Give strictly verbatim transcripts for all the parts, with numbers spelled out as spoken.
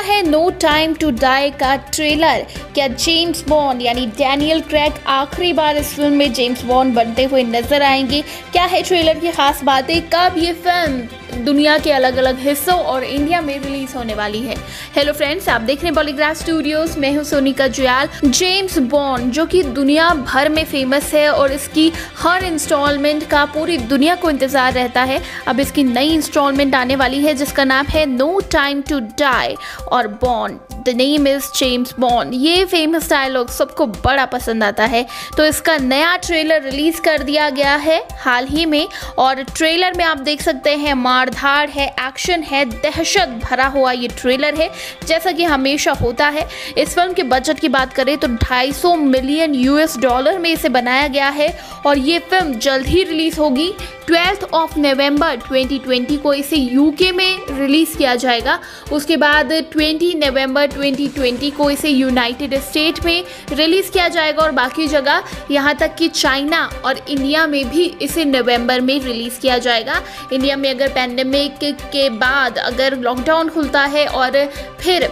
है no time to die का trailer. क्या जेम्स बॉन्ड यानी डैनियल क्रेग आखिरी बार इस फिल्म में जेम्स बॉन्ड बनते हुए नजर आएंगे? क्या है ट्रेलर की खास बातें? कब ये फिल्म दुनिया के अलग अलग हिस्सों और इंडिया में रिलीज होने वाली है? हेलो फ्रेंड्स, आप देख रहे हैं बॉलीग्राड स्टूडियोज। मैं हूं सोनिका जुयाल। जेम्स बॉन्ड जो कि दुनिया भर में फेमस है और इसकी हर इंस्टॉलमेंट का पूरी दुनिया को इंतजार रहता है। अब इसकी नई इंस्टॉलमेंट आने वाली है जिसका नाम है नो टाइम टू डाई और Bond the name is James Bond. ये फेमस डायलॉग सबको बड़ा पसंद आता है, तो इसका नया ट्रेलर रिलीज कर दिया गया है हाल ही में। और ट्रेलर में आप देख सकते हैं मारधाड़ है, एक्शन है, दहशत भरा हुआ ये ट्रेलर है जैसा कि हमेशा होता है। इस फिल्म के बजट की बात करें तो ढाई सौ मिलियन यूएस डॉलर में इसे बनाया गया है और ये फिल्म जल्द ही रिलीज होगी। Twelfth of November twenty twenty को इसे यूके में रिलीज किया जाएगा। उसके बाद ट्वेंटी नवंबर ट्वेंटी ट्वेंटी को इसे यूनाइटेड स्टेट में रिलीज किया जाएगा और बाकी जगह यहाँ तक कि चाइना और इंडिया में भी इसे नवंबर में रिलीज किया जाएगा। इंडिया में अगर पैंडेमिक के बाद अगर लॉकडाउन खुलता है और फिर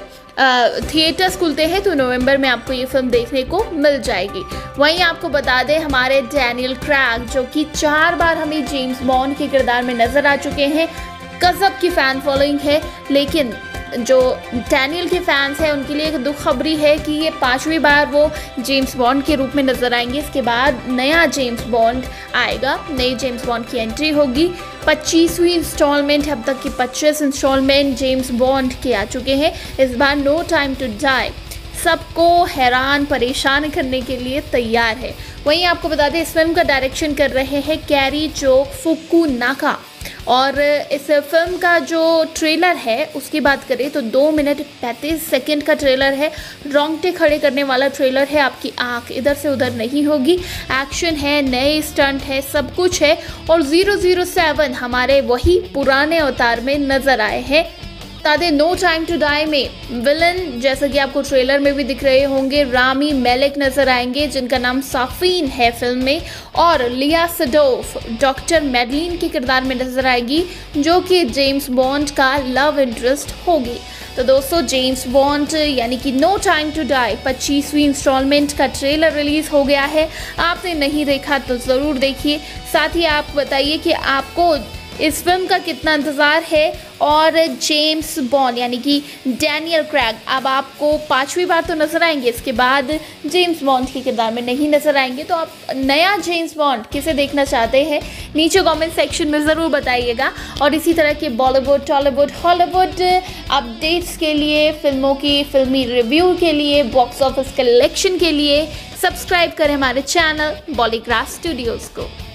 थिएटर्स खुलते हैं तो नवंबर में आपको ये फिल्म देखने को मिल जाएगी। वहीं आपको बता दें हमारे डैनियल क्रेग जो कि चार बार हमें जेम्स बॉन्ड के किरदार में नजर आ चुके हैं, गजब की फैन फॉलोइंग है। लेकिन जो डैनियल के फैंस हैं उनके लिए एक दुख खबरी है कि ये पांचवी बार वो जेम्स बॉन्ड के रूप में नजर आएंगे। इसके बाद नया जेम्स बॉन्ड आएगा, नई जेम्स बॉन्ड की एंट्री होगी। पच्चीसवीं इंस्टॉलमेंट, अब तक की पच्चीस इंस्टॉलमेंट जेम्स बॉन्ड के आ चुके हैं। इस बार नो टाइम टू डाई सबको हैरान परेशान करने के लिए तैयार है। वहीं आपको बता दें इस फिल्म का डायरेक्शन कर रहे हैं कैरी जो फुकुनागा। और इस फिल्म का जो ट्रेलर है उसकी बात करें तो दो मिनट पैंतीस सेकंड का ट्रेलर है। रोंगटे खड़े करने वाला ट्रेलर है, आपकी आंख इधर से उधर नहीं होगी। एक्शन है, नए स्टंट है, सब कुछ है। और ज़ीरो ज़ीरो सेवन हमारे वही पुराने अवतार में नजर आए हैं। तादे नो टाइम टू डाई में विलन जैसा कि आपको ट्रेलर में भी दिख रहे होंगे रामी मेलेक नजर आएंगे जिनका नाम साफीन है फिल्म में। और लिया सडोफ डॉक्टर मेडलिन के किरदार में नजर आएगी जो कि जेम्स बॉन्ड का लव इंटरेस्ट होगी। तो दोस्तों जेम्स बॉन्ड यानी कि नो टाइम टू डाई पच्चीसवीं इंस्टॉलमेंट का ट्रेलर रिलीज हो गया है। आपने नहीं देखा तो ज़रूर देखिए। साथ ही आप बताइए कि आपको इस फिल्म का कितना इंतज़ार है। और जेम्स बॉन्ड यानी कि डैनियल क्रेग अब आपको पांचवी बार तो नज़र आएंगे, इसके बाद जेम्स बॉन्ड के किरदार में नहीं नज़र आएंगे। तो आप नया जेम्स बॉन्ड किसे देखना चाहते हैं नीचे कमेंट सेक्शन में ज़रूर बताइएगा। और इसी तरह के बॉलीवुड, टॉलीवुड, हॉलीवुड अपडेट्स के लिए, फिल्मों की फिल्मी रिव्यू के लिए, बॉक्स ऑफिस कलेक्शन के लिए सब्सक्राइब करें हमारे चैनल बॉलीग्राड स्टूडियोज़ को।